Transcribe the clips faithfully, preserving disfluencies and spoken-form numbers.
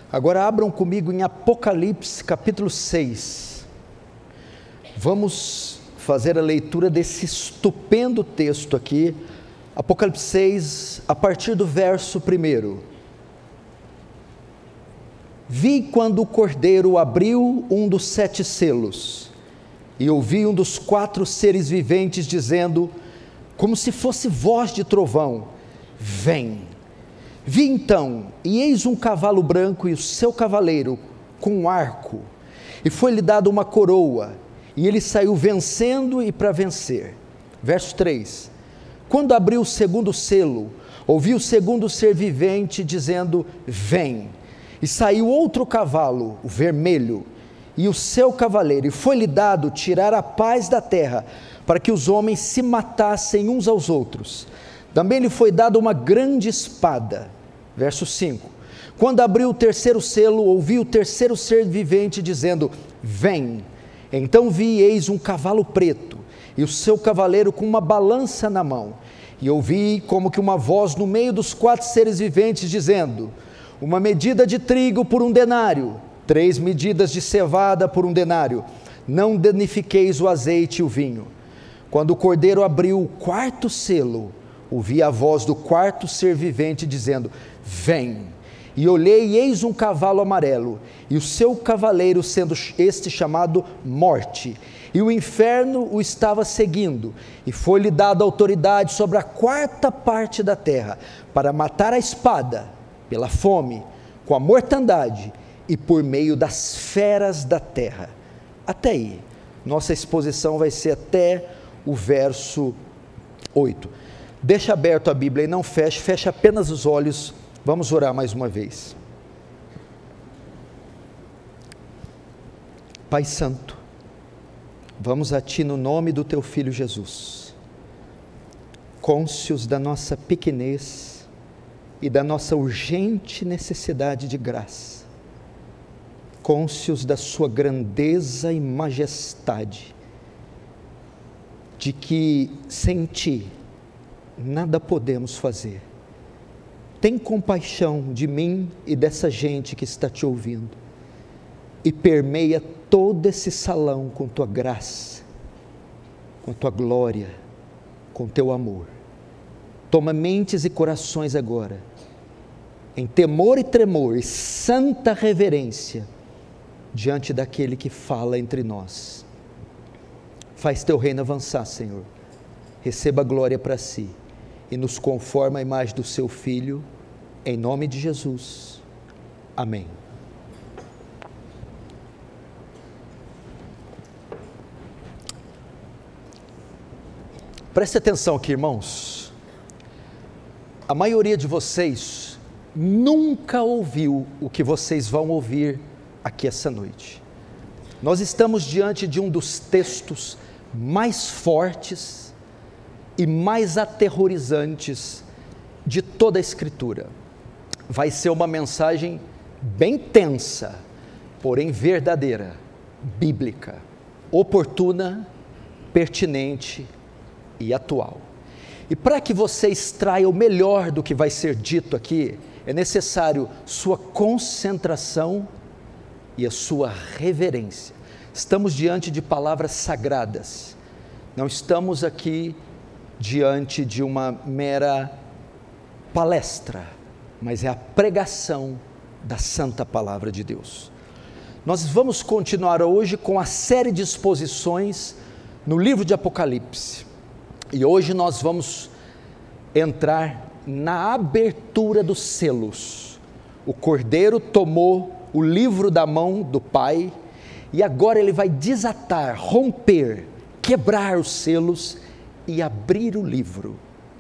Agora abram comigo em Apocalipse capítulo seis. Vamos fazer a leitura desse estupendo texto aqui, Apocalipse seis, a partir do verso primeiro. Vi quando o Cordeiro abriu um dos sete selos, e ouvi um dos quatro seres viventes dizendo, como se fosse voz de trovão, vem. Vi então, e eis um cavalo branco e o seu cavaleiro com um arco, e foi-lhe dado uma coroa, e ele saiu vencendo e para vencer. Verso três. Quando abriu o segundo selo, ouvi o segundo ser vivente dizendo, vem. E saiu outro cavalo, o vermelho, e o seu cavaleiro, e foi-lhe dado tirar a paz da terra, para que os homens se matassem uns aos outros. Também lhe foi dada uma grande espada. Verso cinco. Quando abriu o terceiro selo, ouvi o terceiro ser vivente dizendo, vem. Então vi, eis um cavalo preto, e o seu cavaleiro com uma balança na mão. E ouvi como que uma voz no meio dos quatro seres viventes dizendo, uma medida de trigo por um denário, três medidas de cevada por um denário, não danifiqueis o azeite e o vinho. Quando o Cordeiro abriu o quarto selo, ouvi a voz do quarto ser vivente dizendo, vem. E olhei e eis um cavalo amarelo, e o seu cavaleiro sendo este chamado Morte, e o inferno o estava seguindo, e foi-lhe dada autoridade sobre a quarta parte da terra, para matar a espada, pela fome, com a mortandade, e por meio das feras da terra. Até aí, nossa exposição vai ser até o verso oito. Deixa aberto a Bíblia e não feche, feche apenas os olhos. Vamos orar mais uma vez. Pai Santo, vamos a Ti no nome do Teu Filho Jesus, cônscios da nossa pequenez e da nossa urgente necessidade de graça, cônscios da Sua grandeza e majestade, de que sem Ti nada podemos fazer. Tem compaixão de mim e dessa gente que está Te ouvindo, e permeia todo esse salão com Tua graça, com Tua glória, com Teu amor. Toma mentes e corações agora, em temor e tremor e santa reverência, diante daquele que fala entre nós. Faz Teu reino avançar, Senhor, receba a glória para Si, e nos conforma à imagem do Seu Filho, em nome de Jesus, amém. Preste atenção aqui, irmãos, a maioria de vocês nunca ouviu o que vocês vão ouvir aqui essa noite. Nós estamos diante de um dos textos mais fortes e mais aterrorizantes de toda a Escritura. Vai ser uma mensagem bem tensa, porém verdadeira, bíblica, oportuna, pertinente e atual. E para que você extraia o melhor do que vai ser dito aqui, é necessário sua concentração e a sua reverência. Estamos diante de palavras sagradas, não estamos aqui diante de uma mera palestra, mas é a pregação da santa palavra de Deus. Nós vamos continuar hoje com a série de exposições no livro de Apocalipse, e hoje nós vamos entrar na abertura dos selos. O Cordeiro tomou o livro da mão do Pai, e agora ele vai desatar, romper, quebrar os selos e abrir o livro.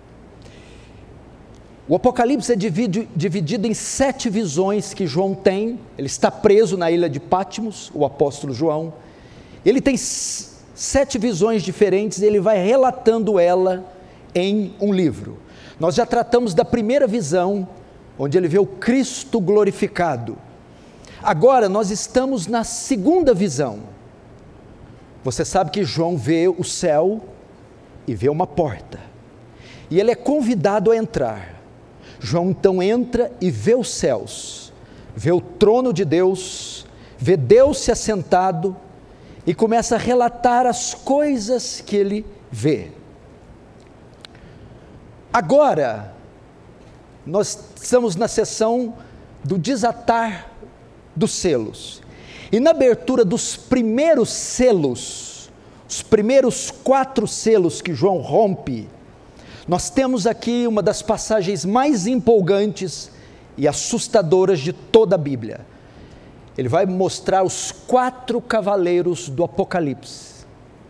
O Apocalipse é dividido, dividido em sete visões que João tem. Ele está preso na ilha de Patmos, o apóstolo João. Ele tem sete visões diferentes e ele vai relatando ela em um livro. Nós já tratamos da primeira visão, onde ele vê o Cristo glorificado. Agora nós estamos na segunda visão. Você sabe que João vê o céu e vê uma porta, e ele é convidado a entrar. João então entra e vê os céus, vê o trono de Deus, vê Deus se assentado e começa a relatar as coisas que ele vê. Agora, nós estamos na sessão do desatar dos selos. E na abertura dos primeiros selos, os primeiros quatro selos que João rompe, nós temos aqui uma das passagens mais empolgantes e assustadoras de toda a Bíblia. Ele vai mostrar os quatro cavaleiros do Apocalipse.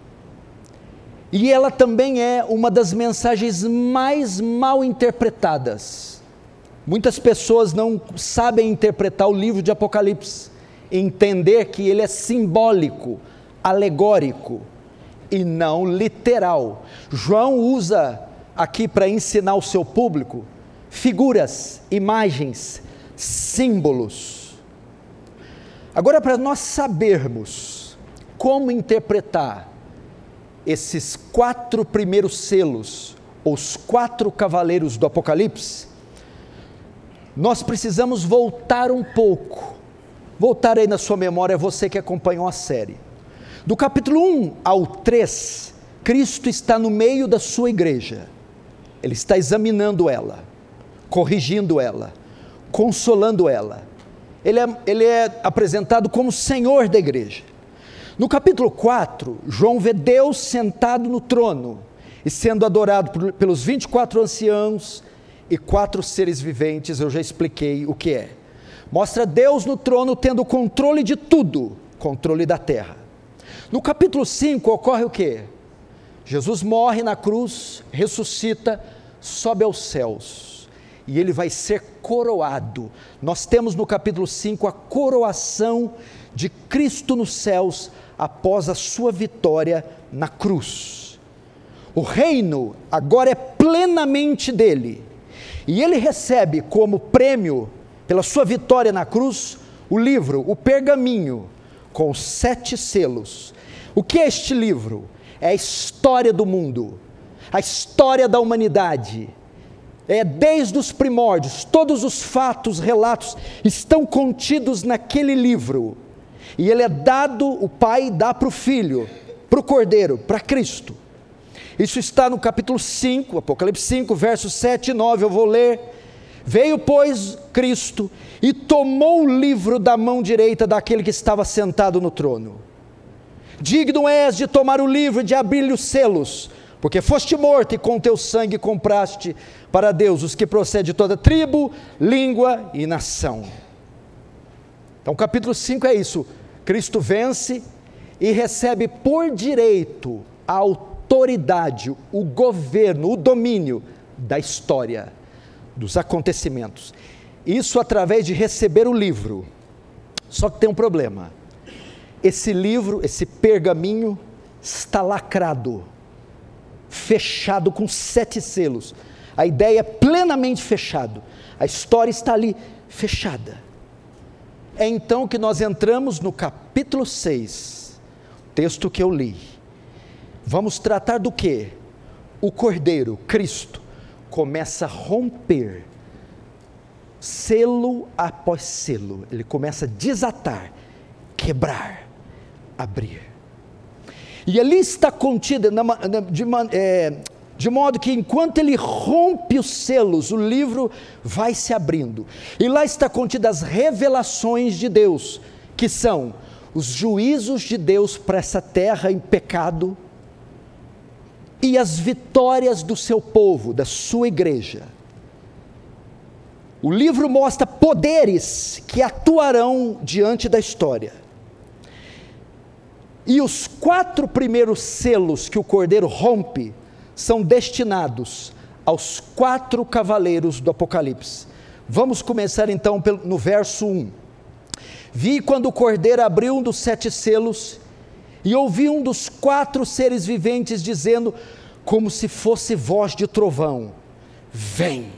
E ela também é uma das mensagens mais mal interpretadas. Muitas pessoas não sabem interpretar o livro de Apocalipse, entender que ele é simbólico, alegórico e não literal. João usa aqui para ensinar o seu público figuras, imagens, símbolos. Agora, para nós sabermos como interpretar esses quatro primeiros selos, os quatro cavaleiros do Apocalipse, nós precisamos voltar um pouco, voltar aí na sua memória, você que acompanhou a série. Do capítulo um ao três, Cristo está no meio da sua igreja, ele está examinando ela, corrigindo ela, consolando ela, ele é, ele é apresentado como Senhor da igreja. No capítulo quatro, João vê Deus sentado no trono e sendo adorado por, pelos vinte e quatro anciãos e quatro seres viventes. Eu já expliquei o que é. Mostra Deus no trono tendo controle de tudo, controle da terra. No capítulo cinco ocorre o que? Jesus morre na cruz, ressuscita, sobe aos céus e ele vai ser coroado. Nós temos no capítulo cinco a coroação de Cristo nos céus após a sua vitória na cruz. O reino agora é plenamente dele, e ele recebe como prêmio pela sua vitória na cruz o livro, o pergaminho com sete selos. O que é este livro? É a história do mundo, a história da humanidade. É desde os primórdios, todos os fatos, relatos estão contidos naquele livro. E ele é dado, o Pai dá para o Filho, para o Cordeiro, para Cristo. Isso está no capítulo cinco, Apocalipse cinco, versos sete e nove, eu vou ler. Veio, pois, Cristo e tomou o livro da mão direita daquele que estava sentado no trono. Digno és de tomar o livro e de abrir-lhe os selos, porque foste morto e com teu sangue compraste para Deus os que procedem de toda tribo, língua e nação. Então, capítulo cinco é isso. Cristo vence e recebe por direito a autoridade, o governo, o domínio da história, dos acontecimentos. Isso através de receber o livro. Só que tem um problema. Esse livro, esse pergaminho, está lacrado, fechado com sete selos. A ideia é plenamente fechado. A história está ali fechada. É então que nós entramos no capítulo seis, texto que eu li. Vamos tratar do que? O Cordeiro, Cristo, começa a romper, selo após selo. Ele começa a desatar, quebrar, abrir. E ali está contida, na, na, de, é, de modo que enquanto ele rompe os selos, o livro vai se abrindo. E lá está contida as revelações de Deus, que são os juízos de Deus para essa terra em pecado, e as vitórias do seu povo, da sua igreja. O livro mostra poderes que atuarão diante da história. E os quatro primeiros selos que o Cordeiro rompe são destinados aos quatro cavaleiros do Apocalipse. Vamos começar então no verso um. Vi quando o Cordeiro abriu um dos sete selos, e ouvi um dos quatro seres viventes dizendo, como se fosse voz de trovão, vem.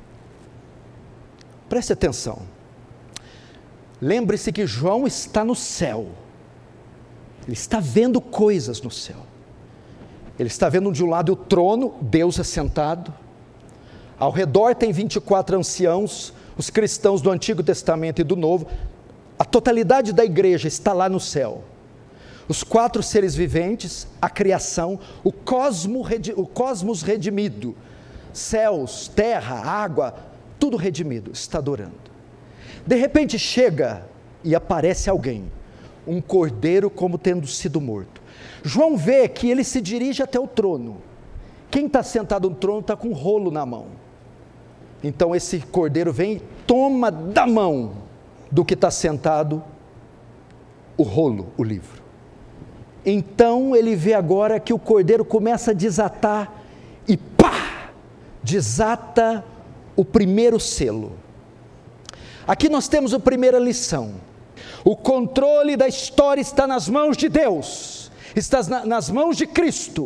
Preste atenção. Lembre-se que João está no céu. Ele está vendo coisas no céu. Ele está vendo de um lado o trono, Deus assentado. Ao redor tem vinte e quatro anciãos, Os cristãos do Antigo Testamento e do Novo, a totalidade da igreja está lá no céu. Os quatro seres viventes, a criação, o, cosmo, o cosmos redimido, céus, terra, água, tudo redimido, está adorando. De repente chega e aparece alguém, um cordeiro como tendo sido morto. João vê que ele se dirige até o trono. Quem está sentado no trono está com um rolo na mão. Então esse cordeiro vem e toma da mão do que está sentado o rolo, o livro. Então ele vê agora que o cordeiro começa a desatar e pá, desata o primeiro selo. Aqui nós temos a primeira lição. O controle da história está nas mãos de Deus, está nas mãos de Cristo.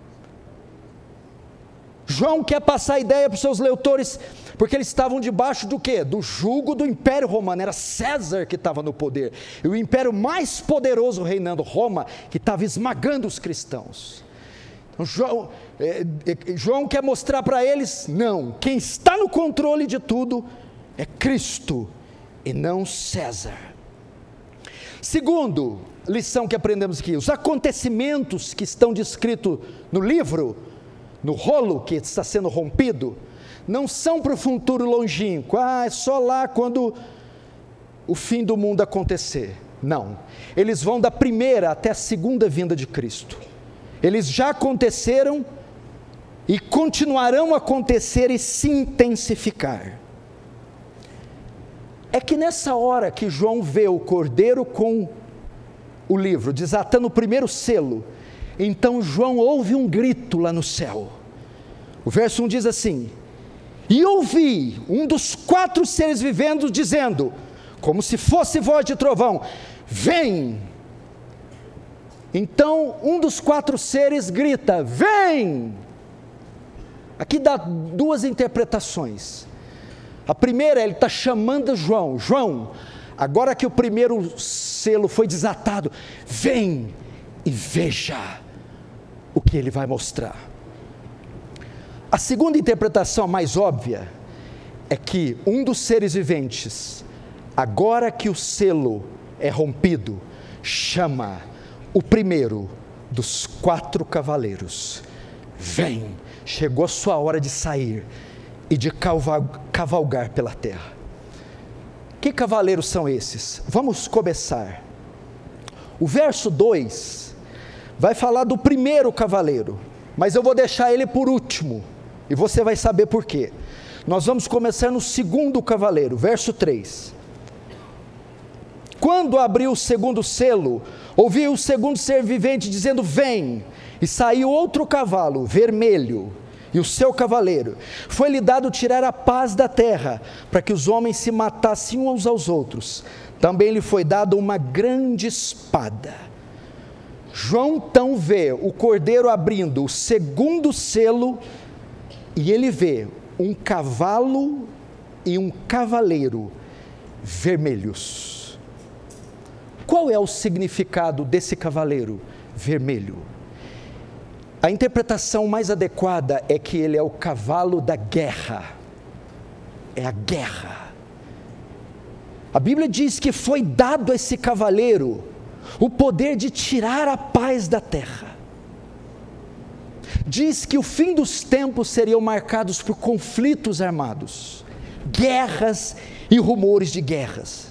João quer passar a ideia para os seus leitores, porque eles estavam debaixo do quê? Do jugo do Império Romano. Era César que estava no poder, e o império mais poderoso reinando, Roma, que estava esmagando os cristãos. Então, João, é, é, João quer mostrar para eles, não, quem está no controle de tudo é Cristo, e não César. Segundo lição que aprendemos aqui, os acontecimentos que estão descritos no livro, no rolo que está sendo rompido, não são para o futuro longínquo, ah, é só lá quando o fim do mundo acontecer. Não, eles vão da primeira até a segunda vinda de Cristo. Eles já aconteceram e continuarão a acontecer e se intensificar. É que nessa hora que João vê o cordeiro com o livro, desatando o primeiro selo, então João ouve um grito lá no céu. O verso um diz assim: e ouvi um dos quatro seres viventes dizendo, como se fosse voz de trovão, vem. Então um dos quatro seres grita, vem. Aqui dá duas interpretações. A primeira, ele está chamando João, João, agora que o primeiro selo foi desatado, vem e veja o que ele vai mostrar. A segunda interpretação, mais óbvia, é que um dos seres viventes, agora que o selo é rompido, chama o primeiro dos quatro cavaleiros, vem, chegou a sua hora de sair e de cavalgar pela terra. Que cavaleiros são esses? Vamos começar. O verso dois vai falar do primeiro cavaleiro, mas eu vou deixar ele por último, e você vai saber por quê. Nós vamos começar no segundo cavaleiro, verso três. Quando abriu o segundo selo, ouvi o segundo ser vivente dizendo, vem, e saiu outro cavalo, vermelho, e o seu cavaleiro. Foi-lhe dado tirar a paz da terra, para que os homens se matassem uns aos outros. Também lhe foi dado uma grande espada. João então vê o cordeiro abrindo o segundo selo, e ele vê um cavalo e um cavaleiro vermelhos. Qual é o significado desse cavaleiro vermelho? A interpretação mais adequada é que ele é o cavalo da guerra, é a guerra. A Bíblia diz que foi dado a esse cavaleiro o poder de tirar a paz da terra. Diz que o fim dos tempos seriam marcados por conflitos armados, guerras e rumores de guerras.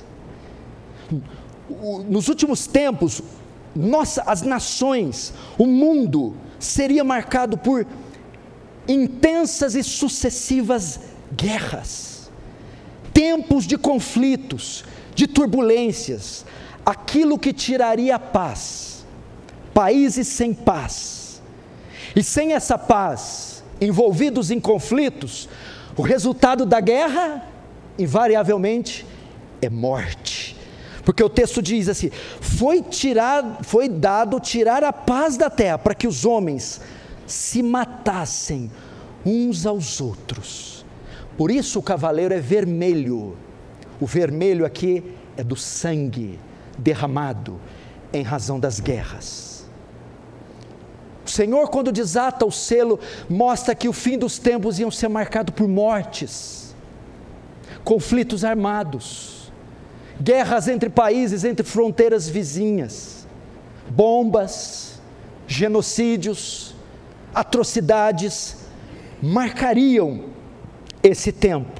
Nos últimos tempos, nossa, as nações, o mundo, seria marcado por intensas e sucessivas guerras, tempos de conflitos, de turbulências, aquilo que tiraria a paz, países sem paz, e sem essa paz, envolvidos em conflitos, o resultado da guerra, invariavelmente, é morte. Porque o texto diz assim, foi, tirado, foi dado tirar a paz da terra, para que os homens se matassem uns aos outros. Por isso o cavaleiro é vermelho. O vermelho aqui é do sangue derramado em razão das guerras. O Senhor, quando desata o selo, mostra que o fim dos tempos iam ser marcado por mortes. conflitos armados, guerras entre países, entre fronteiras vizinhas, bombas, genocídios, atrocidades, marcariam esse tempo.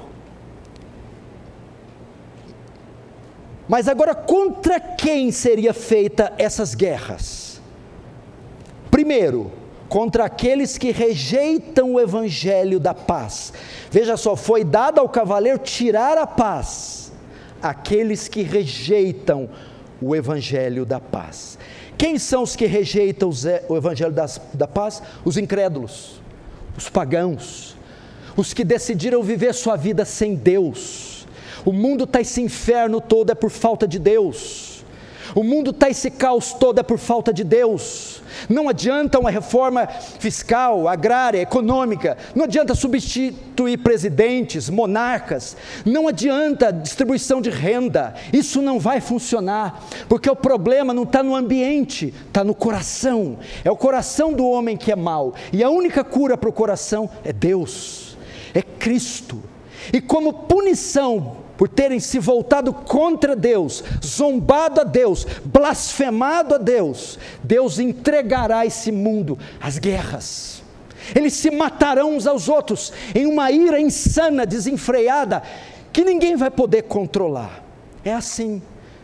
Mas agora, contra quem seria feita essas guerras? Primeiro, contra aqueles que rejeitam o evangelho da paz. Veja só, foi dado ao cavaleiro tirar a paz, aqueles que rejeitam o evangelho da paz. Quem são os que rejeitam o evangelho da paz? Os incrédulos, os pagãos, os que decidiram viver sua vida sem Deus. O mundo está esse inferno todo é por falta de Deus. O mundo está esse caos todo é por falta de Deus. Não adianta uma reforma fiscal, agrária, econômica, não adianta substituir presidentes, monarcas, não adianta distribuição de renda, isso não vai funcionar, porque o problema não está no ambiente, está no coração, é o coração do homem que é mau, e a única cura para o coração é Deus, é Cristo. E como punição por terem se voltado contra Deus, zombado a Deus, blasfemado a Deus, Deus entregará esse mundo às guerras. Eles se matarão uns aos outros em uma ira insana, desenfreada, que ninguém vai poder controlar. É assim.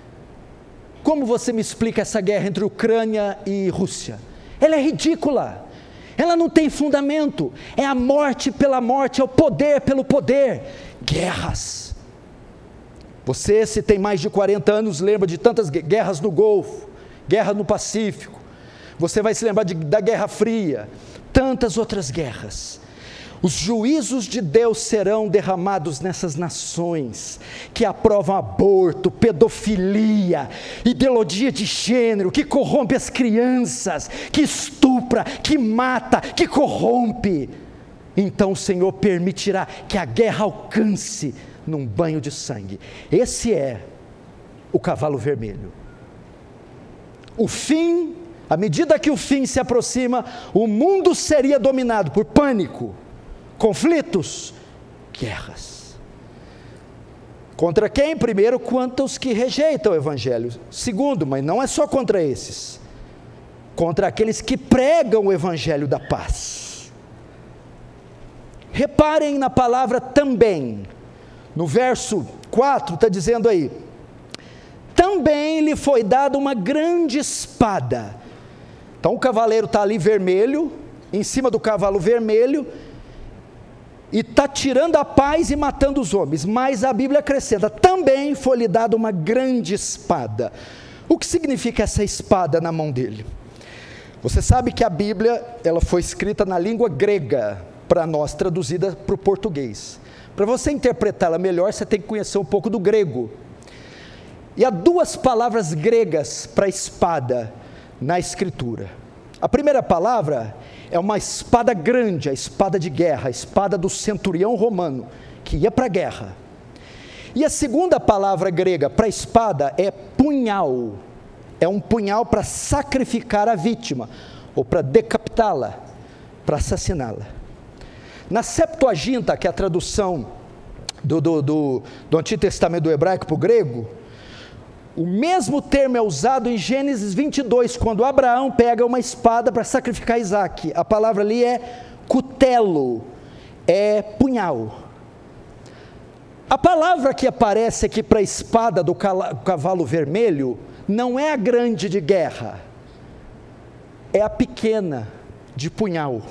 Como você me explica essa guerra entre Ucrânia e Rússia? Ela é ridícula. Ela não tem fundamento. É a morte pela morte, é o poder pelo poder. Guerras. Você, se tem mais de quarenta anos, lembra de tantas guerras no Golfo, guerra no Pacífico, você vai se lembrar de, da Guerra Fria, tantas outras guerras. Os juízos de Deus serão derramados nessas nações, que aprovam aborto, pedofilia, ideologia de gênero, que corrompe as crianças, que estupra, que mata, que corrompe. Então o Senhor permitirá que a guerra alcance num banho de sangue. Esse é o cavalo vermelho. O fim, à medida que o fim se aproxima, o mundo seria dominado por pânico, conflitos, guerras. Contra quem? Primeiro, contra os que rejeitam o evangelho. Segundo, mas não é só contra esses, contra aqueles que pregam o evangelho da paz. Reparem na palavra também. No verso quatro está dizendo aí: também lhe foi dada uma grande espada. Então o cavaleiro está ali vermelho, em cima do cavalo vermelho, e está tirando a paz e matando os homens. Mas a Bíblia acrescenta: também foi lhe dada uma grande espada. O que significa essa espada na mão dele? Você sabe que a Bíblia, ela foi escrita na língua grega, para nós traduzida para o português. Para você interpretá-la melhor, você tem que conhecer um pouco do grego. E há duas palavras gregas para espada na Escritura. A primeira palavra é uma espada grande, a espada de guerra, a espada do centurião romano, que ia para a guerra. E a segunda palavra grega para espada é punhal. É um punhal para sacrificar a vítima, ou para decapitá-la, para assassiná-la. Na Septuaginta, que é a tradução do, do, do, do Antigo Testamento do hebraico para o grego, o mesmo termo é usado em Gênesis vinte e dois, quando Abraão pega uma espada para sacrificar Isaac. A palavra ali é cutelo, é punhal. A palavra que aparece aqui para a espada do cavalo vermelho não é a grande de guerra, é a pequena de punhal.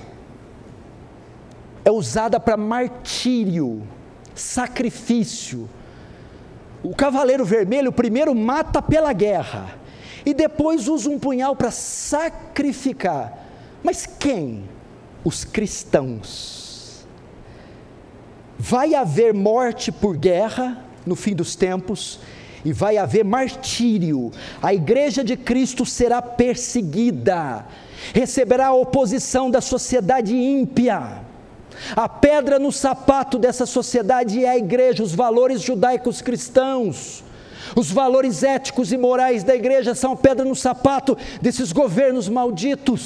É usada para martírio, sacrifício. O cavaleiro vermelho primeiro mata pela guerra, e depois usa um punhal para sacrificar. Mas quem? Os cristãos. Vai haver morte por guerra no fim dos tempos, e vai haver martírio. A igreja de Cristo será perseguida, receberá a oposição da sociedade ímpia. A pedra no sapato dessa sociedade é a igreja, os valores judaicos cristãos, os valores éticos e morais da igreja são a pedra no sapato desses governos malditos,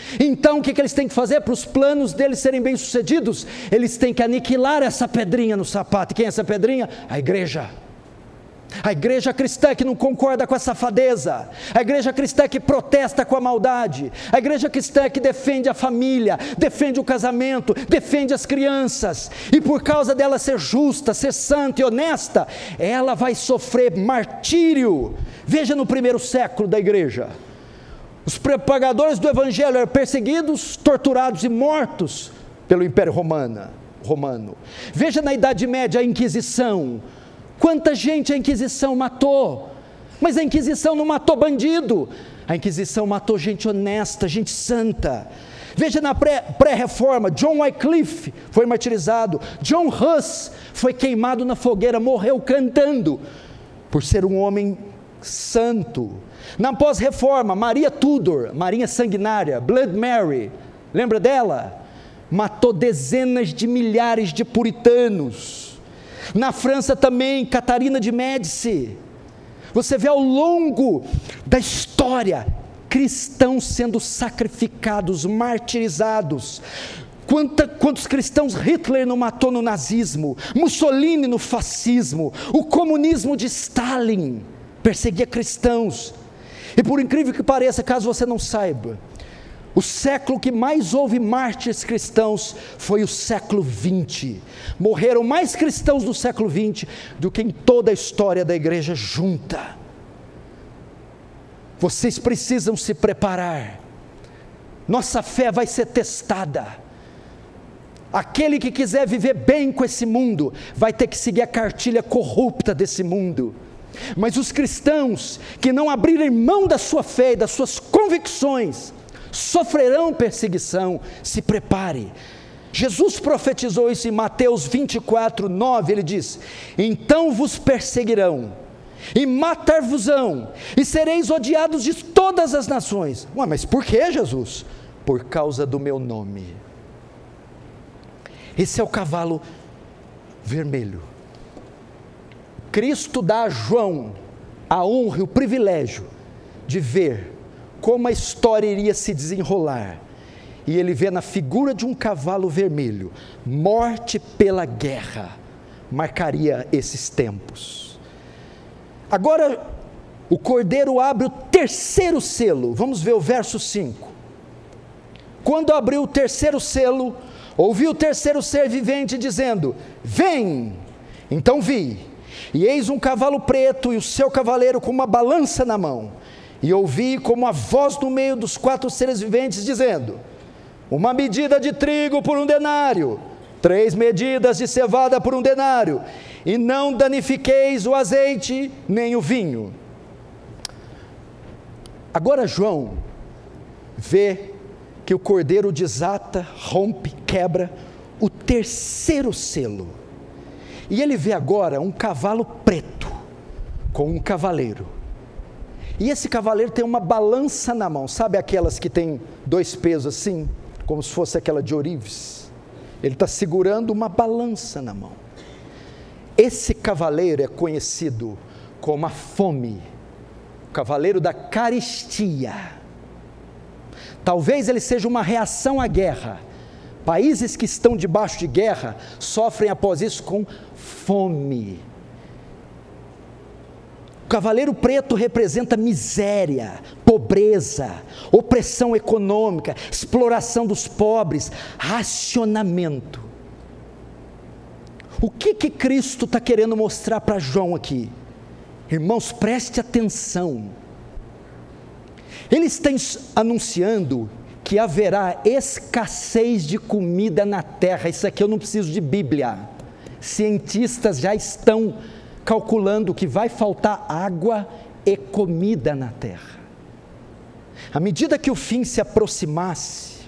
Então o que, que eles têm que fazer para os planos deles serem bem-sucedidos? Eles têm que aniquilar essa pedrinha no sapato. E quem é essa pedrinha? A igreja. A igreja cristã que não concorda com a safadeza, a igreja cristã que protesta com a maldade, a igreja cristã que defende a família, defende o casamento, defende as crianças, e por causa dela ser justa, ser santa e honesta, ela vai sofrer martírio. Veja no primeiro século da igreja, os propagadores do evangelho eram perseguidos, torturados e mortos pelo Império Romano. romano. Veja na Idade Média a Inquisição. Quanta gente a Inquisição matou, mas a Inquisição não matou bandido, a Inquisição matou gente honesta, gente santa. Veja na pré, pré-reforma, John Wycliffe foi martirizado, John Huss foi queimado na fogueira, morreu cantando, por ser um homem santo. Na pós-reforma, Maria Tudor, Marinha Sanguinária, Blood Mary, lembra dela? Matou dezenas de milhares de puritanos. Na França também, Catarina de Médici. Você vê ao longo da história, cristãos sendo sacrificados, martirizados. Quanta, quantos cristãos Hitler não matou no nazismo, Mussolini no fascismo, o comunismo de Stalin perseguia cristãos. E por incrível que pareça, caso você não saiba, o século que mais houve mártires cristãos foi o século vinte. Morreram mais cristãos no século vinte do que em toda a história da igreja junta. Vocês precisam se preparar. Nossa fé vai ser testada. Aquele que quiser viver bem com esse mundo, vai ter que seguir a cartilha corrupta desse mundo. Mas os cristãos que não abrirem mão da sua fé e das suas convicções, sofrerão perseguição. Se prepare. Jesus profetizou isso em Mateus vinte e quatro, nove, ele diz: então vos perseguirão, e matar-vos-ão, e sereis odiados de todas as nações. Ué, mas por que, Jesus? Por causa do meu nome. Esse é o cavalo vermelho. Cristo dá a João a honra e o privilégio de ver como a história iria se desenrolar, e ele vê na figura de um cavalo vermelho, morte pela guerra, marcaria esses tempos. Agora, o Cordeiro abre o terceiro selo, vamos ver o verso cinco. Quando abriu o terceiro selo, ouvi o terceiro ser vivente dizendo: vem! Então vi, e eis um cavalo preto, e o seu cavaleiro com uma balança na mão. E ouvi como a voz no meio dos quatro seres viventes dizendo: uma medida de trigo por um denário, três medidas de cevada por um denário, e não danifiqueis o azeite nem o vinho. Agora João vê que o Cordeiro desata, rompe, quebra o terceiro selo, e ele vê agora um cavalo preto com um cavaleiro. E esse cavaleiro tem uma balança na mão, sabe aquelas que tem dois pesos assim, como se fosse aquela de ourives? Ele está segurando uma balança na mão. Esse cavaleiro é conhecido como a fome, o cavaleiro da carestia. Talvez ele seja uma reação à guerra. Países que estão debaixo de guerra sofrem após isso com fome. O cavaleiro preto representa miséria, pobreza, opressão econômica, exploração dos pobres, racionamento. O que que Cristo está querendo mostrar para João aqui? Irmãos, preste atenção. Ele está anunciando que haverá escassez de comida na terra. Isso aqui eu não preciso de Bíblia. Cientistas já estão calculando que vai faltar água e comida na terra. À medida que o fim se aproximasse,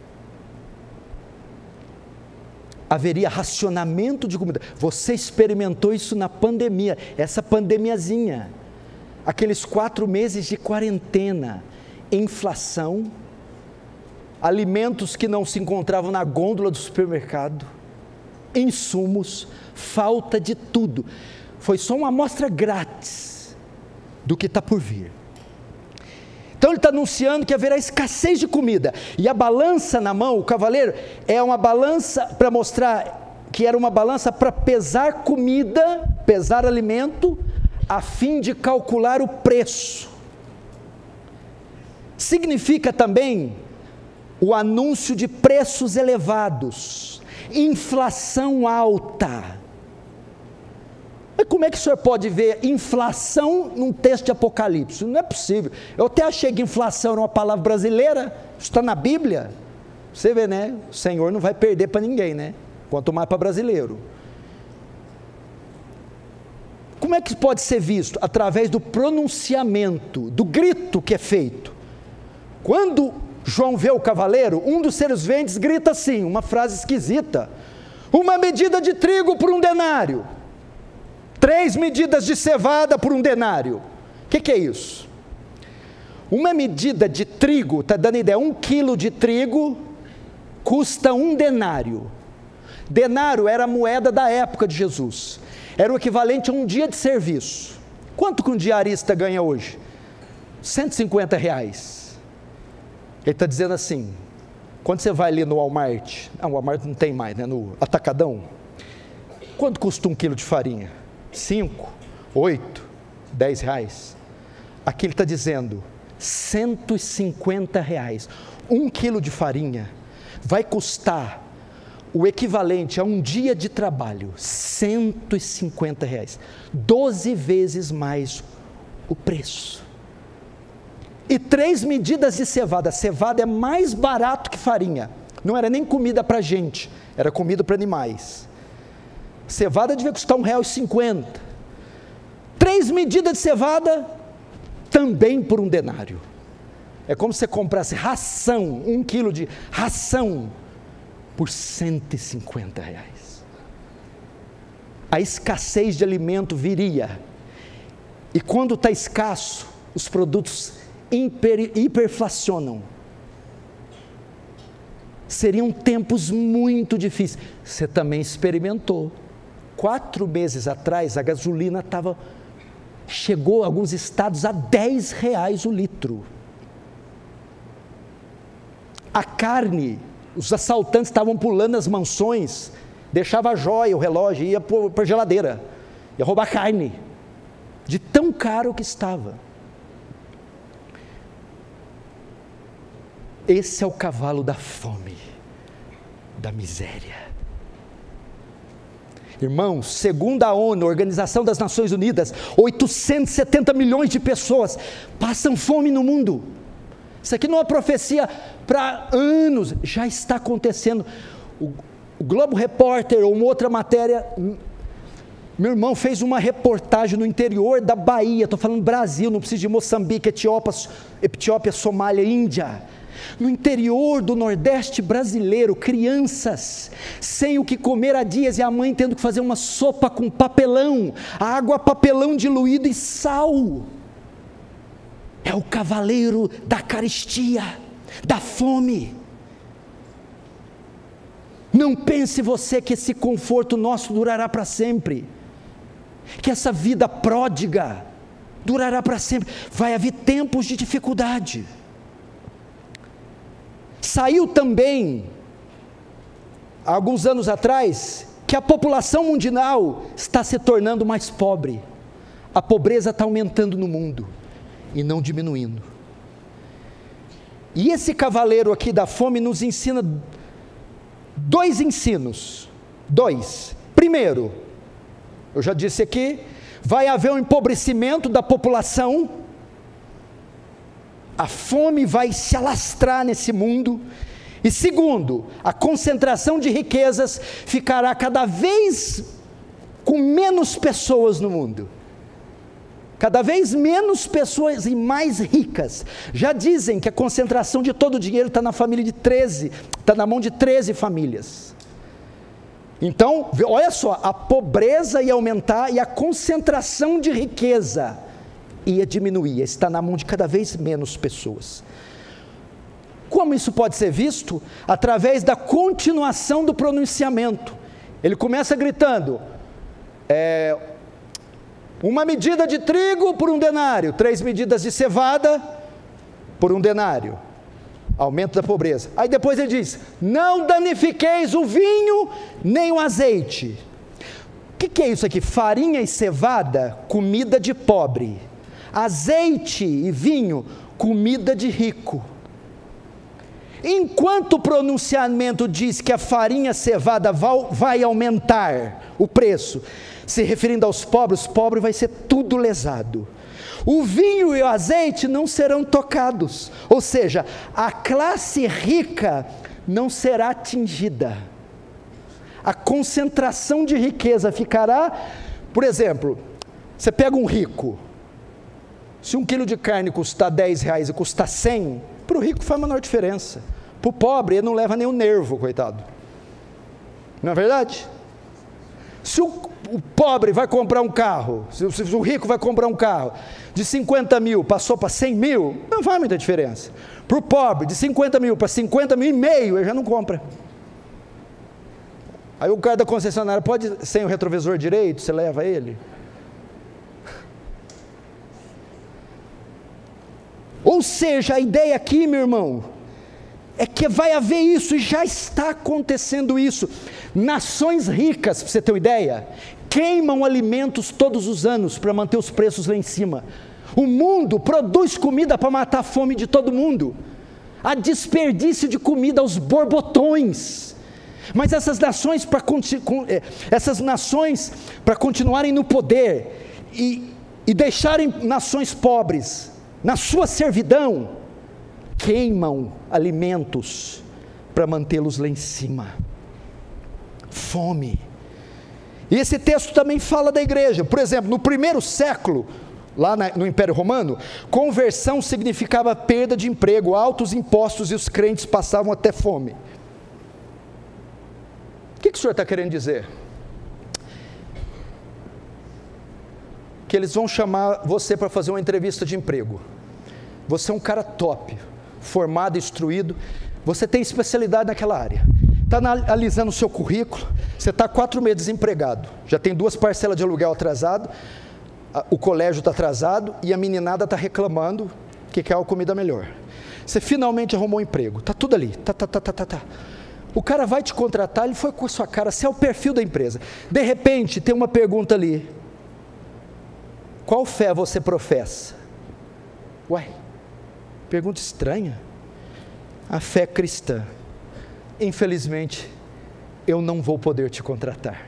haveria racionamento de comida. Você experimentou isso na pandemia, essa pandemiazinha, aqueles quatro meses de quarentena, inflação, alimentos que não se encontravam na gôndola do supermercado, insumos, falta de tudo. Foi só uma amostra grátis do que está por vir. Então ele está anunciando que haverá escassez de comida, e a balança na mão, o cavaleiro, é uma balança para mostrar que era uma balança para pesar comida, pesar alimento, a fim de calcular o preço. Significa também o anúncio de preços elevados, inflação alta. Mas como é que o senhor pode ver inflação num texto de Apocalipse? Não é possível. Eu até achei que inflação era uma palavra brasileira, isso está na Bíblia. Você vê, né? O Senhor não vai perder para ninguém, né? Quanto mais para brasileiro. Como é que pode ser visto? Através do pronunciamento, do grito que é feito. Quando João vê o cavaleiro, um dos seres viventes grita assim, uma frase esquisita: uma medida de trigo por um denário, três medidas de cevada por um denário. O que, que é isso? Uma medida de trigo, está dando ideia, um quilo de trigo custa um denário. Denário era a moeda da época de Jesus, era o equivalente a um dia de serviço. Quanto que um diarista ganha hoje? cento e cinquenta reais. Ele está dizendo assim, quando você vai ali no Walmart, não, o Walmart não tem mais, né, no Atacadão, quanto custa um quilo de farinha? Cinco, oito, dez reais. Aqui ele está dizendo, cento e cinquenta reais. Um quilo de farinha vai custar o equivalente a um dia de trabalho, cento e cinquenta reais, doze vezes mais o preço. E três medidas de cevada. Cevada é mais barato que farinha, não era nem comida para gente, era comida para animais. Cevada devia custar um real e cinquenta. Três medidas de cevada, também por um denário. É como se você comprasse ração, um quilo de ração, por cento e cinquenta reais. A escassez de alimento viria, e quando está escasso, os produtos hiper, hiperflacionam. Seriam tempos muito difíceis. Você também experimentou. Quatro meses atrás, a gasolina estava, chegou a alguns estados a dez reais o litro. A carne, os assaltantes estavam pulando as mansões, deixava a joia, o relógio, ia para a geladeira, ia roubar carne, de tão caro que estava. Esse é o cavalo da fome, da miséria. Irmãos, segundo a ONU, a Organização das Nações Unidas, oitocentos e setenta milhões de pessoas passam fome no mundo. Isso aqui não é uma profecia para anos, já está acontecendo. O, o Globo Repórter, ou uma outra matéria, meu irmão fez uma reportagem no interior da Bahia, estou falando Brasil, não preciso de Moçambique, Etiópia, Etiópia, Somália, Índia. No interior do Nordeste brasileiro, crianças sem o que comer há dias, e a mãe tendo que fazer uma sopa com papelão, água, papelão diluído e sal. É o cavaleiro da carestia, da fome. Não pense você que esse conforto nosso durará para sempre, que essa vida pródiga durará para sempre. Vai haver tempos de dificuldade. Saiu também, há alguns anos atrás, que a população mundial está se tornando mais pobre. A pobreza está aumentando no mundo e não diminuindo. E esse cavaleiro aqui da fome nos ensina dois ensinos. Dois. Primeiro, eu já disse aqui, vai haver um empobrecimento da população. A fome vai se alastrar nesse mundo. E segundo, a concentração de riquezas ficará cada vez com menos pessoas no mundo. Cada vez menos pessoas e mais ricas. Já dizem que a concentração de todo o dinheiro está na família de treze, está na mão de treze famílias. Então, olha só, a pobreza ia aumentar e a concentração de riqueza ia diminuir, está na mão de cada vez menos pessoas. Como isso pode ser visto? Através da continuação do pronunciamento. Ele começa gritando, é, uma medida de trigo por um denário, três medidas de cevada por um denário. Aumento da pobreza. Aí depois ele diz: não danifiqueis o vinho nem o azeite. O que, que é isso aqui? Farinha e cevada, comida de pobre. Azeite e vinho, comida de rico. Enquanto o pronunciamento diz que a farinha cevada vai aumentar o preço, se referindo aos pobres, os pobres vai ser tudo lesado. O vinho e o azeite não serão tocados, ou seja, a classe rica não será atingida. A concentração de riqueza ficará, por exemplo, você pega um rico, se um quilo de carne custar dez reais e custar cem, para o rico faz a menor diferença. Para o pobre, ele não leva nem o nervo, coitado. Não é verdade? Se o, o pobre vai comprar um carro, se, se o rico vai comprar um carro de cinquenta mil, passou para cem mil, não faz muita diferença. Para o pobre, de cinquenta mil para cinquenta mil e meio, ele já não compra. Aí o cara da concessionária, pode, sem o retrovisor direito, você leva ele? Ou seja, a ideia aqui, meu irmão, é que vai haver isso, e já está acontecendo isso. Nações ricas, para você ter uma ideia, queimam alimentos todos os anos para manter os preços lá em cima. O mundo produz comida para matar a fome de todo mundo. Há desperdício de comida aos borbotões. Mas essas nações, para essas nações, para continuarem no poder e, e deixarem nações pobres na sua servidão, queimam alimentos para mantê-los lá em cima. Fome. E esse texto também fala da igreja. Por exemplo, no primeiro século, lá no Império Romano, conversão significava perda de emprego, altos impostos, e os crentes passavam até fome. O que, que o senhor está querendo dizer? Que eles vão chamar você para fazer uma entrevista de emprego. Você é um cara top, formado, instruído, você tem especialidade naquela área. Está analisando o seu currículo, você está quatro meses desempregado, já tem duas parcelas de aluguel atrasado, o colégio está atrasado e a meninada está reclamando que quer uma comida melhor. Você finalmente arrumou um emprego, está tudo ali, tá, tá, tá, tá, tá, tá. O cara vai te contratar, ele foi com a sua cara, você é o perfil da empresa. De repente, tem uma pergunta ali: qual fé você professa? Ué, pergunta estranha. A fé cristã. Infelizmente, eu não vou poder te contratar.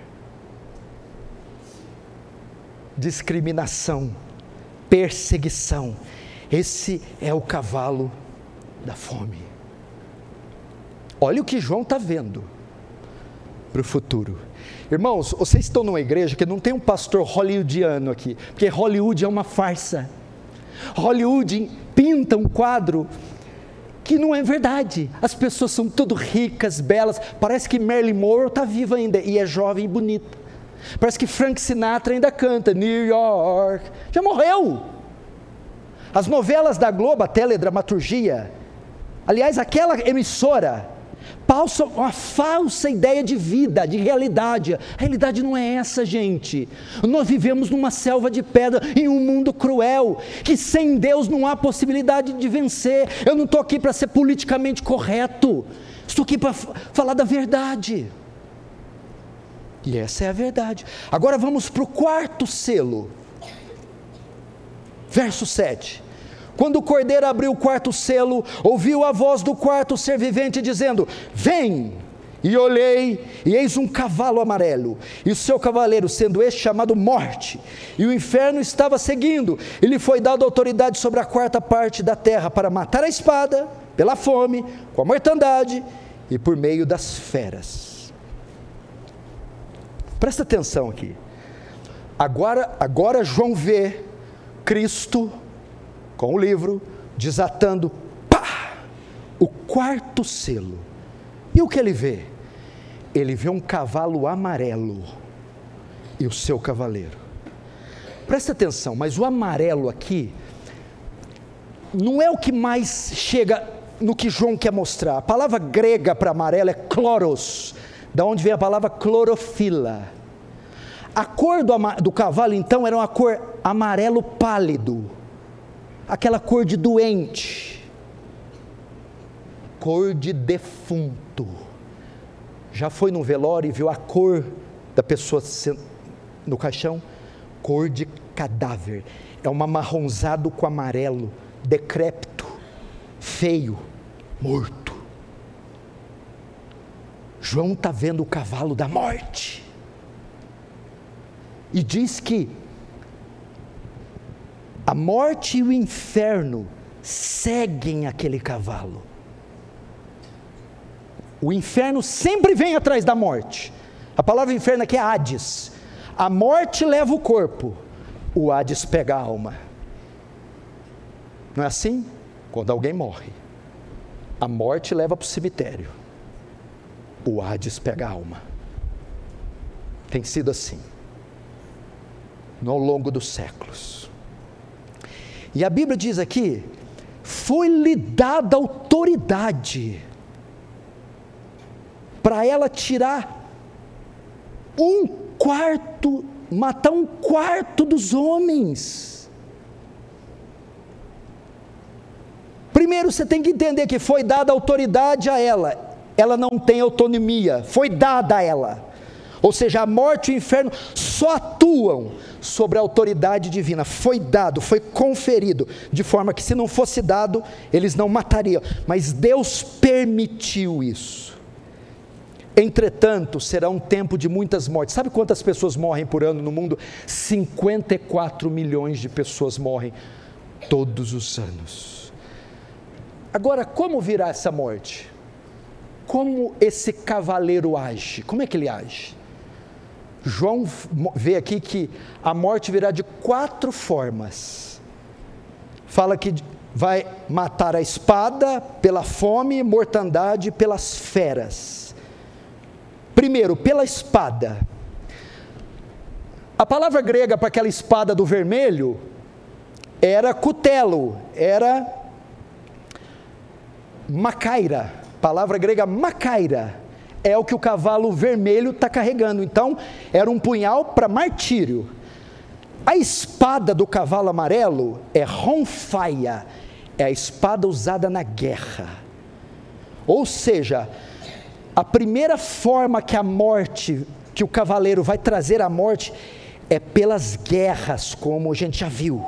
Discriminação, perseguição, esse é o cavalo da fome. Olha o que João está vendo para o futuro. Irmãos, vocês estão numa igreja que não tem um pastor hollywoodiano aqui, porque Hollywood é uma farsa. Hollywood pinta um quadro que não é verdade. As pessoas são tudo ricas, belas, parece que Marilyn Monroe está viva ainda, e é jovem e bonita. Parece que Frank Sinatra ainda canta, New York, já morreu. As novelas da Globo, a teledramaturgia, aliás, aquela emissora, passa uma falsa ideia de vida, de realidade. A realidade não é essa, gente. Nós vivemos numa selva de pedra, em um mundo cruel, que sem Deus não há possibilidade de vencer. Eu não estou aqui para ser politicamente correto, estou aqui para falar da verdade. E essa é a verdade. Agora vamos para o quarto selo. Verso sete. Quando o cordeiro abriu o quarto selo, ouviu a voz do quarto ser vivente dizendo: vem! E olhei, e eis um cavalo amarelo, e o seu cavaleiro, sendo este chamado Morte, e o inferno estava seguindo, e lhe foi dada autoridade sobre a quarta parte da terra, para matar a espada, pela fome, com a mortandade, e por meio das feras. Presta atenção aqui. Agora, agora João vê Cristo com o livro, desatando, pá, o quarto selo. E o que ele vê? Ele vê um cavalo amarelo e o seu cavaleiro. Presta atenção, mas o amarelo aqui não é o que mais chega no que João quer mostrar. A palavra grega para amarelo é chloros, da onde vem a palavra clorofila. A cor do, do cavalo então era uma cor amarelo pálido, aquela cor de doente. cor de defunto. Já foi num velório e viu a cor da pessoa no caixão? Cor de cadáver. É um amarronzado com amarelo, decrépito, feio, morto. João está vendo o cavalo da morte. E diz que a morte e o inferno seguem aquele cavalo. O inferno sempre vem atrás da morte. A palavra inferno aqui é Hades. A morte leva o corpo, o Hades pega a alma. Não é assim? Quando alguém morre, a morte leva para o cemitério, o Hades pega a alma. Tem sido assim ao longo dos séculos. E a Bíblia diz aqui: foi-lhe dada autoridade para ela tirar um quarto, matar um quarto dos homens. Primeiro você tem que entender que foi dada autoridade a ela, ela não tem autonomia, foi dada a ela. Ou seja, a morte e o inferno só atuam sobre a autoridade divina. Foi dado, foi conferido, de forma que se não fosse dado, eles não matariam. Mas Deus permitiu isso. Entretanto, será um tempo de muitas mortes. Sabe quantas pessoas morrem por ano no mundo? cinquenta e quatro milhões de pessoas morrem todos os anos. Agora, como virá essa morte? Como esse cavaleiro age? Como é que ele age? João vê aqui que a morte virá de quatro formas. Fala que vai matar a espada, pela fome, mortandade, pelas feras. Primeiro, pela espada. A palavra grega para aquela espada do vermelho era cutelo, era macaira. Palavra grega macaira. É o que o cavalo vermelho está carregando. Então, era um punhal para martírio. A espada do cavalo amarelo é ronfaia, é a espada usada na guerra. Ou seja, a primeira forma que a morte, que o cavaleiro vai trazer a morte, é pelas guerras, como a gente já viu.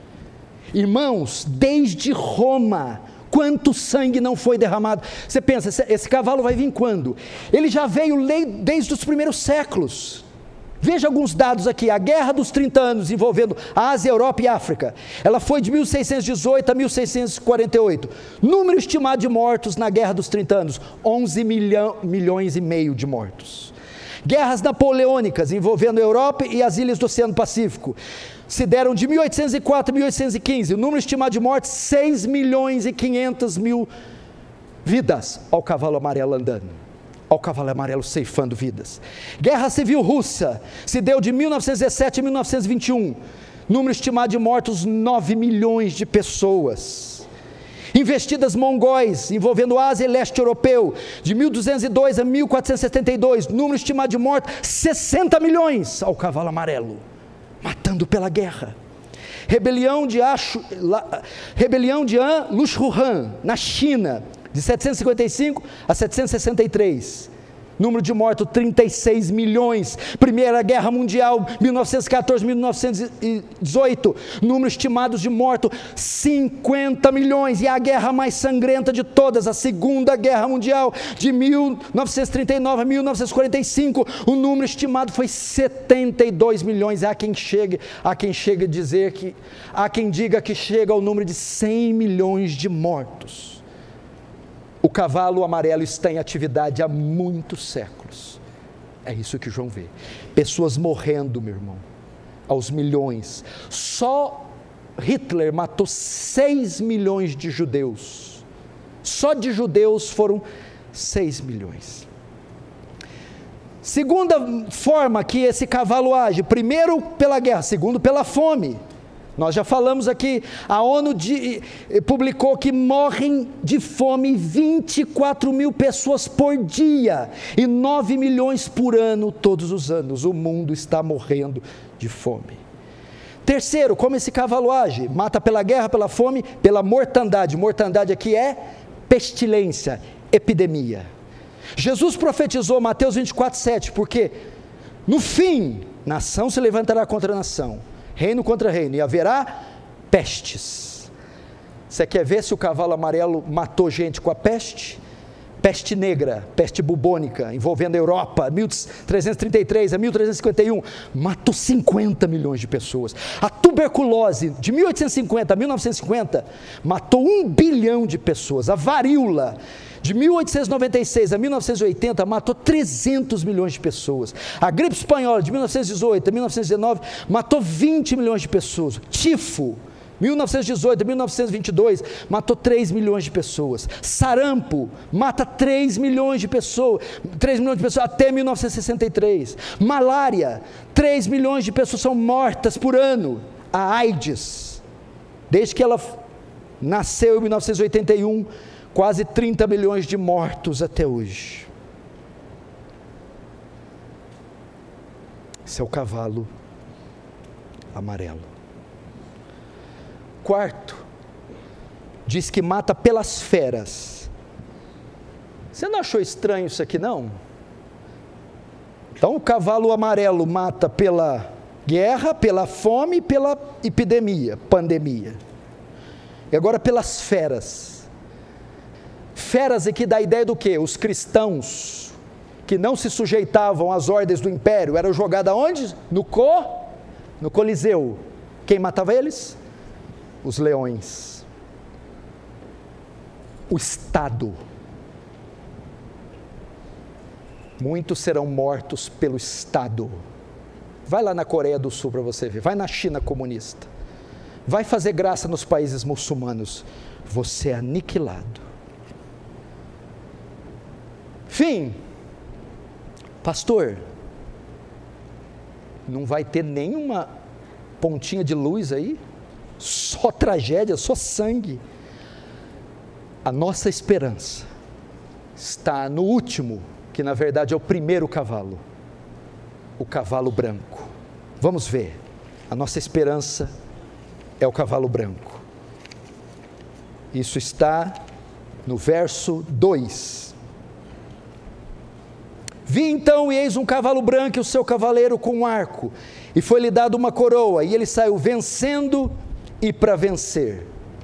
Irmãos, desde Roma, quanto sangue não foi derramado? Você pensa, esse, esse cavalo vai vir quando? Ele já veio desde os primeiros séculos. Veja alguns dados aqui. A Guerra dos trinta anos envolvendo Ásia, Europa e África, ela foi de mil seiscentos e dezoito a mil seiscentos e quarenta e oito. Número estimado de mortos na Guerra dos trinta anos, onze milhão, milhões e meio de mortos. Guerras napoleônicas envolvendo a Europa e as ilhas do Oceano Pacífico se deram de mil oitocentos e quatro a mil oitocentos e quinze, o número estimado de mortes, seis milhões e quinhentos mil vidas. Olha o cavalo amarelo andando, olha o cavalo amarelo ceifando vidas. Guerra Civil Russa se deu de mil novecentos e dezessete a mil novecentos e vinte e um, número estimado de mortos, nove milhões de pessoas. Investidas mongóis envolvendo Ásia e leste europeu, de mil duzentos e dois a mil quatrocentos e setenta e dois, número estimado de mortos, sessenta milhões. Olha o cavalo amarelo matando pela guerra. Rebelião de, Ashu, La, rebelião de An Lushuhan, na China, de setecentos e cinquenta e cinco a setecentos e sessenta e três, número de mortos, trinta e seis milhões. Primeira Guerra Mundial, mil novecentos e quatorze a mil novecentos e dezoito, número estimado de mortos, cinquenta milhões. E a guerra mais sangrenta de todas, a Segunda Guerra Mundial, de mil novecentos e trinta e nove a mil novecentos e quarenta e cinco, o número estimado foi setenta e dois milhões. Há quem chegue, há quem chegue a dizer que, há quem diga que chega ao número de cem milhões de mortos. O cavalo amarelo está em atividade há muitos séculos. É isso que João vê. Pessoas morrendo, meu irmão, aos milhões. Só Hitler matou seis milhões de judeus. Só de judeus foram seis milhões. Segunda forma que esse cavalo age: primeiro pela guerra, segundo pela fome. Nós já falamos aqui, a ONU de, publicou que morrem de fome vinte e quatro mil pessoas por dia e nove milhões por ano todos os anos. O mundo está morrendo de fome. Terceiro, como esse cavalo age? Mata pela guerra, pela fome, pela mortandade. Mortandade aqui é pestilência, epidemia. Jesus profetizou Mateus vinte e quatro, sete, porque no fim, nação se levantará contra nação, reino contra reino, e haverá pestes. Você quer ver se o cavalo amarelo matou gente com a peste? Peste negra, peste bubônica, envolvendo a Europa, mil trezentos e trinta e três a mil trezentos e cinquenta e um, matou cinquenta milhões de pessoas. A tuberculose, de mil oitocentos e cinquenta a mil novecentos e cinquenta, matou um bilhão de pessoas. A varíola, de mil oitocentos e noventa e seis a mil novecentos e oitenta, matou trezentos milhões de pessoas. A gripe espanhola, de mil novecentos e dezoito a mil novecentos e dezenove, matou vinte milhões de pessoas. Tifo, mil novecentos e dezoito a mil novecentos e vinte e dois, matou três milhões de pessoas. Sarampo, mata três milhões de pessoas, três milhões de pessoas até mil novecentos e sessenta e três. Malária, três milhões de pessoas são mortas por ano. A AIDS, desde que ela nasceu em mil novecentos e oitenta e um, quase trinta milhões de mortos até hoje. Esse é o cavalo amarelo. Quarto, diz que mata pelas feras. Você não achou estranho isso aqui, não? Então o cavalo amarelo mata pela guerra, pela fome, pela epidemia, pandemia. E agora pelas feras. Feras aqui dá a ideia do quê? Os cristãos que não se sujeitavam às ordens do império eram jogados aonde? No co, no Coliseu. Quem matava eles? Os leões. O Estado. Muitos serão mortos pelo Estado. Vai lá na Coreia do Sul para você ver. Vai na China comunista. Vai fazer graça nos países muçulmanos. Você é aniquilado. Fim. Pastor, não vai ter nenhuma pontinha de luz aí? Só tragédia, só sangue. A nossa esperança está no último, que na verdade é o primeiro cavalo, o cavalo branco. Vamos ver, a nossa esperança é o cavalo branco. Isso está no verso dois. Vi então, e eis um cavalo branco e o seu cavaleiro com um arco, e foi-lhe dado uma coroa, e ele saiu vencendo e para vencer.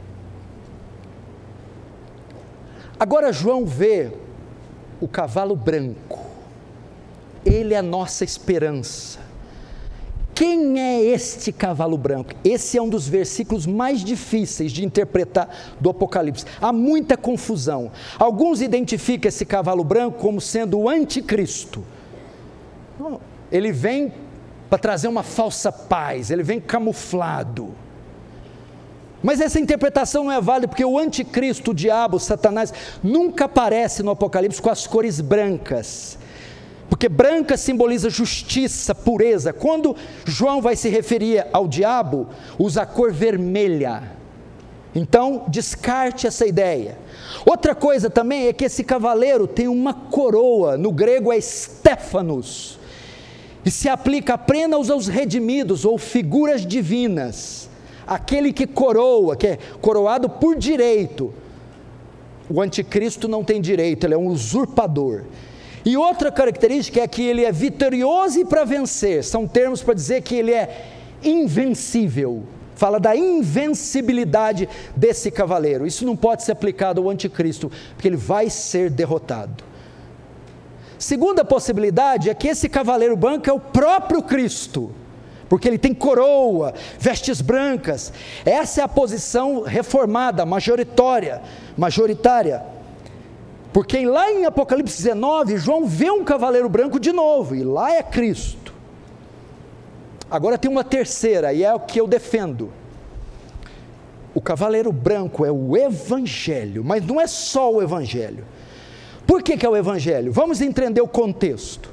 Agora João vê o cavalo branco, ele é a nossa esperança. Quem é este cavalo branco? Esse é um dos versículos mais difíceis de interpretar do Apocalipse. Há muita confusão. Alguns identificam esse cavalo branco como sendo o anticristo. Ele vem para trazer uma falsa paz, ele vem camuflado. Mas essa interpretação não é válida, porque o anticristo, o diabo, o Satanás, nunca aparece no Apocalipse com as cores brancas, porque branca simboliza justiça, pureza. Quando João vai se referir ao diabo, usa a cor vermelha. Então, descarte essa ideia. Outra coisa também é que esse cavaleiro tem uma coroa, no grego é Stéphanos, e se aplica apenas aos redimidos, ou figuras divinas. Aquele que coroa, que é coroado por direito. O anticristo não tem direito, ele é um usurpador. E outra característica é que ele é vitorioso e para vencer. São termos para dizer que ele é invencível. Fala da invencibilidade desse cavaleiro. Isso não pode ser aplicado ao anticristo, porque ele vai ser derrotado. Segunda possibilidade é que esse cavaleiro branco é o próprio Cristo, porque ele tem coroa, vestes brancas. Essa é a posição reformada, majoritária, majoritária. Porque lá em Apocalipse dezenove, João vê um cavaleiro branco de novo, e lá é Cristo. Agora tem uma terceira, e é o que eu defendo. O cavaleiro branco é o Evangelho, mas não é só o Evangelho. Por que que é o Evangelho? Vamos entender o contexto.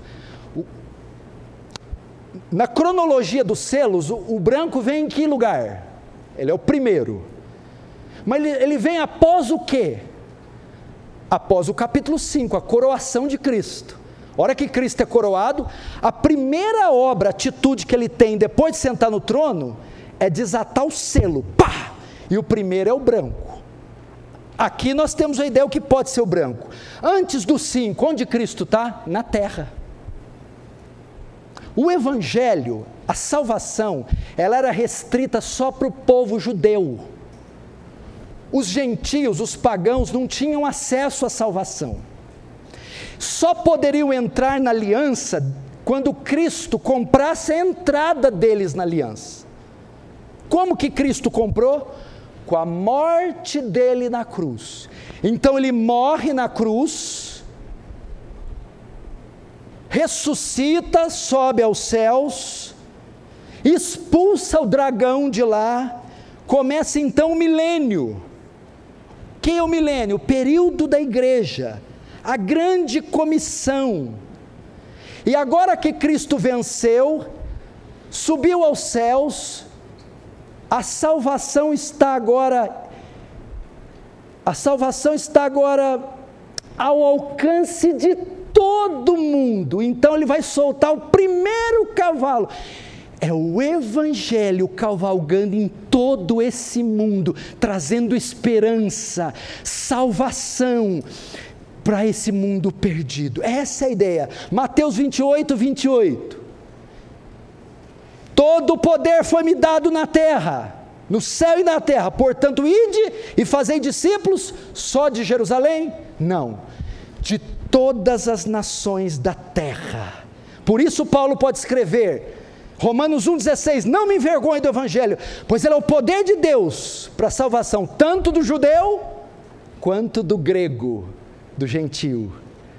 Na cronologia dos selos, o, o branco vem em que lugar? Ele é o primeiro. Mas ele, ele vem após o quê? Após o capítulo cinco, a coroação de Cristo. A hora que Cristo é coroado, a primeira obra, atitude que ele tem depois de sentar no trono, é desatar o selo, pá! E o primeiro é o branco. Aqui nós temos a ideia do que pode ser o branco. Antes do cinco, onde Cristo está? Na terra. O evangelho, a salvação, ela era restrita só para o povo judeu. Os gentios, os pagãos, não tinham acesso à salvação. Só poderiam entrar na aliança quando Cristo comprasse a entrada deles na aliança. Como que Cristo comprou? Com a morte dele na cruz. Então ele morre na cruz, ressuscita, sobe aos céus, expulsa o dragão de lá, começa então o milênio. Que é o milênio? O período da igreja, a grande comissão. E agora que Cristo venceu, subiu aos céus, a salvação está agora, a salvação está agora ao alcance de todo mundo. Então ele vai soltar o primeiro cavalo. É o evangelho cavalgando em todo esse mundo, trazendo esperança, salvação para esse mundo perdido. Essa é a ideia. Mateus vinte e oito, vinte e oito. Todo o poder foi me dado na terra, no céu e na terra, portanto ide e fazei discípulos só de Jerusalém? Não, de todas as nações da terra. Por isso Paulo pode escrever, Romanos um, dezesseis, não me envergonhe do evangelho, pois ele é o poder de Deus para a salvação, tanto do judeu, quanto do grego, do gentio.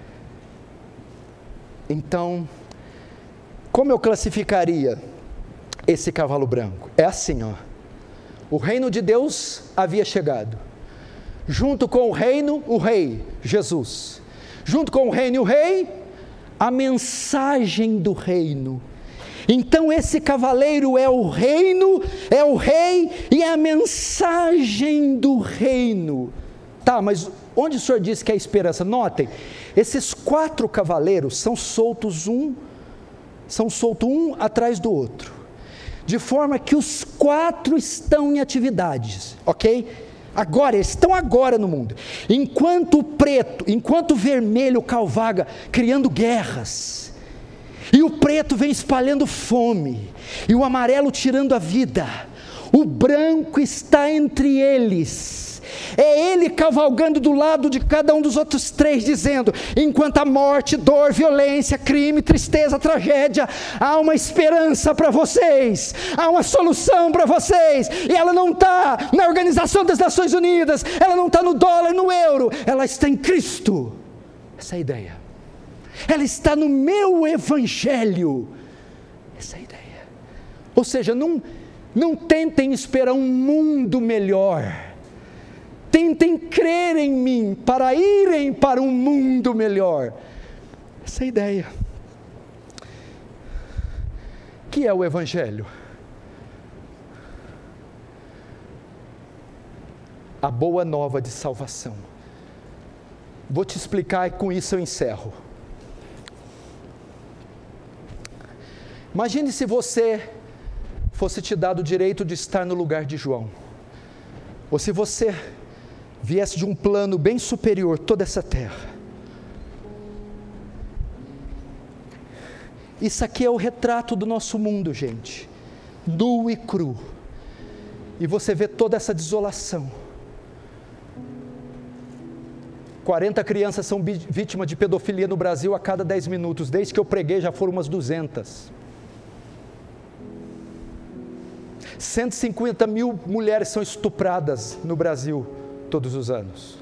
Então, como eu classificaria esse cavalo branco? É assim, ó. O reino de Deus havia chegado. Junto com o reino, o rei, Jesus. Junto com o reino e o rei, a mensagem do reino. Então esse cavaleiro é o reino, é o rei e é a mensagem do reino. Tá, mas onde o senhor disse que é a esperança? Notem, esses quatro cavaleiros são soltos um, são soltos um atrás do outro, de forma que os quatro estão em atividades, ok? Agora, eles estão agora no mundo, enquanto o preto, enquanto o vermelho cavalga, criando guerras, e o preto vem espalhando fome, e o amarelo tirando a vida, o branco está entre eles, é ele cavalgando do lado de cada um dos outros três, dizendo, enquanto a morte, dor, violência, crime, tristeza, tragédia, há uma esperança para vocês, há uma solução para vocês, e ela não está na Organização das Nações Unidas, ela não está no dólar, no euro, ela está em Cristo. Essa é a ideia. Ela está no meu evangelho. Essa é a ideia. Ou seja, não, não tentem esperar um mundo melhor, tentem crer em mim para irem para um mundo melhor. Essa é a ideia. Que é o evangelho? A boa nova de salvação. Vou te explicar e com isso eu encerro. Imagine se você fosse te dado o direito de estar no lugar de João, ou se você viesse de um plano bem superior, toda essa terra. Isso aqui é o retrato do nosso mundo, gente, nu e cru, e você vê toda essa desolação. quarenta crianças são vítimas de pedofilia no Brasil a cada dez minutos, desde que eu preguei já foram umas duzentas. cento e cinquenta mil mulheres são estupradas no Brasil todos os anos.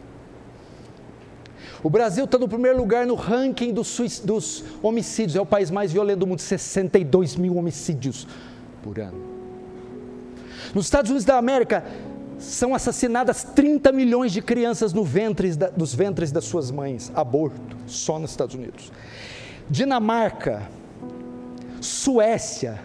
O Brasil está no primeiro lugar no ranking dos, dos homicídios, é o país mais violento do mundo, sessenta e dois mil homicídios por ano. Nos Estados Unidos da América, são assassinadas trinta milhões de crianças no ventre da, dos ventres das suas mães, aborto, só nos Estados Unidos. Dinamarca, Suécia,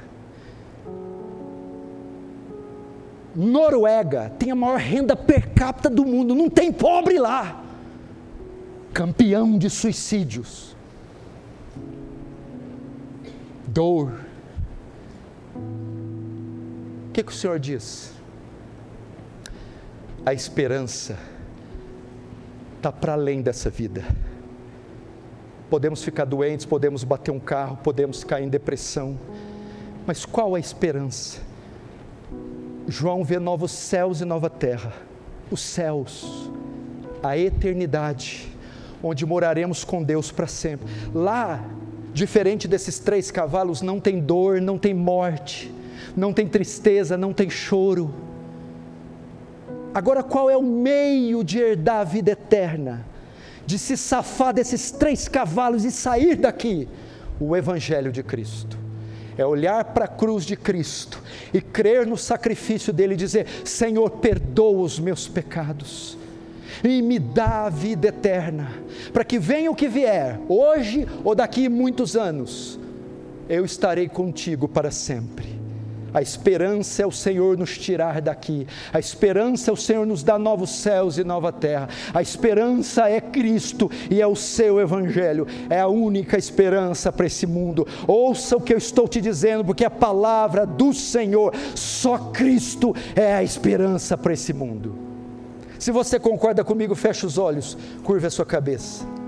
Noruega, tem a maior renda per capita do mundo, não tem pobre lá, campeão de suicídios, dor. O que, que o Senhor diz? A esperança está para além dessa vida. Podemos ficar doentes, podemos bater um carro, podemos cair em depressão, mas qual a esperança? João vê novos céus e nova terra, os céus, a eternidade, onde moraremos com Deus para sempre. Lá, diferente desses três cavalos, não tem dor, não tem morte, não tem tristeza, não tem choro. Agora, qual é o meio de herdar a vida eterna? De se safar desses três cavalos e sair daqui? O Evangelho de Cristo. É olhar para a cruz de Cristo e crer no sacrifício dele e dizer: Senhor, perdoa os meus pecados e me dá a vida eterna, para que venha o que vier, hoje ou daqui a muitos anos, eu estarei contigo para sempre. A esperança é o Senhor nos tirar daqui, a esperança é o Senhor nos dar novos céus e nova terra, a esperança é Cristo e é o seu Evangelho, é a única esperança para esse mundo. Ouça o que eu estou te dizendo, porque a palavra do Senhor, só Cristo é a esperança para esse mundo. Se você concorda comigo, feche os olhos, curva a sua cabeça.